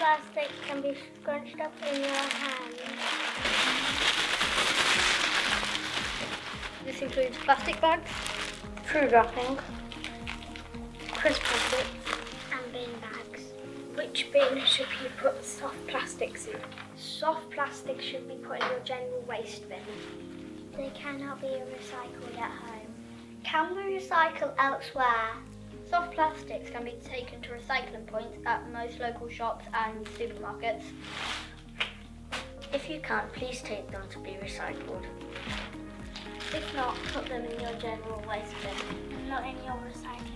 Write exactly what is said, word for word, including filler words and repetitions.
plastic can be scrunched up in your hand. This includes plastic bags, food wrapping, crisp packets, And bin bags. Which bin should you put soft plastics in? Soft plastic should be put in your general waste bin. They cannot be recycled at home. can be recycled elsewhere. Soft plastics can be taken to recycling points at most local shops and supermarkets. If you can't, please take them to be recycled. If not, put them in your general waste bin, not in your recycling